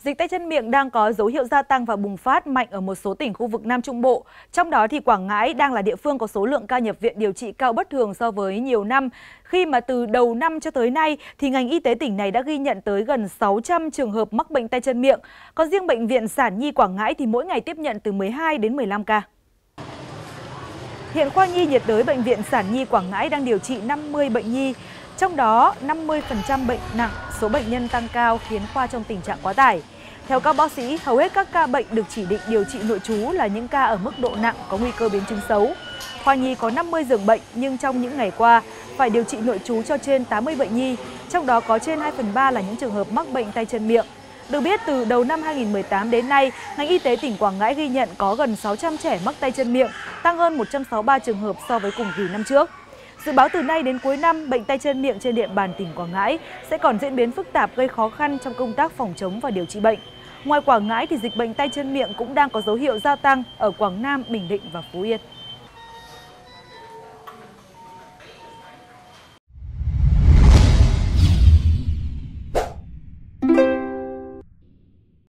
Dịch tay chân miệng đang có dấu hiệu gia tăng và bùng phát mạnh ở một số tỉnh khu vực Nam Trung Bộ. Trong đó thì Quảng Ngãi đang là địa phương có số lượng ca nhập viện điều trị cao bất thường so với nhiều năm. Khi mà từ đầu năm cho tới nay thì ngành y tế tỉnh này đã ghi nhận tới gần 600 trường hợp mắc bệnh tay chân miệng. Còn riêng bệnh viện Sản Nhi Quảng Ngãi thì mỗi ngày tiếp nhận từ 12 đến 15 ca. Hiện khoa nhi nhiệt đới bệnh viện Sản Nhi Quảng Ngãi đang điều trị 50 bệnh nhi. Trong đó, 50% bệnh nặng, số bệnh nhân tăng cao khiến khoa trong tình trạng quá tải. Theo các bác sĩ, hầu hết các ca bệnh được chỉ định điều trị nội trú là những ca ở mức độ nặng có nguy cơ biến chứng xấu. Khoa nhi có 50 giường bệnh nhưng trong những ngày qua phải điều trị nội trú cho trên 80 bệnh nhi, trong đó có trên 2/3 là những trường hợp mắc bệnh tay chân miệng. Được biết, từ đầu năm 2018 đến nay, ngành y tế tỉnh Quảng Ngãi ghi nhận có gần 600 trẻ mắc tay chân miệng, tăng hơn 163 trường hợp so với cùng kỳ năm trước. Dự báo từ nay đến cuối năm, bệnh tay chân miệng trên địa bàn tỉnh Quảng Ngãi sẽ còn diễn biến phức tạp gây khó khăn trong công tác phòng chống và điều trị bệnh. Ngoài Quảng Ngãi thì dịch bệnh tay chân miệng cũng đang có dấu hiệu gia tăng ở Quảng Nam, Bình Định và Phú Yên.